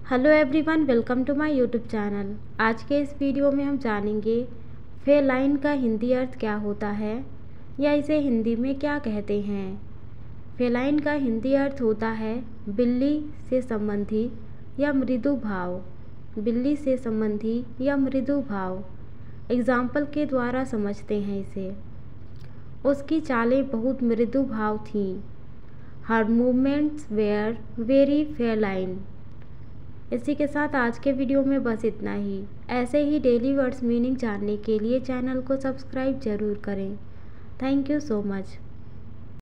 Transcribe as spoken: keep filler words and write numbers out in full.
Hello everyone, welcome to my YouTube channel. आज के इस वीडियो में हम जानेंगे फेलाइन का हिंदी अर्थ क्या होता है या इसे हिंदी में क्या कहते हैं। फेलाइन का हिंदी अर्थ होता है बिल्ली से संबंधी या मृदु भाव। बिल्ली से संबंधी या मृदु भाव। एग्जाम्पल के द्वारा समझते हैं इसे। उसकी चालें बहुत मृदु भाव थीं। हर मूवमेंट्स वेयर वेरी फेलाइन। इसी के साथ आज के वीडियो में बस इतना ही। ऐसे ही डेली वर्ड्स मीनिंग जानने के लिए चैनल को सब्सक्राइब ज़रूर करें। Thank you so much.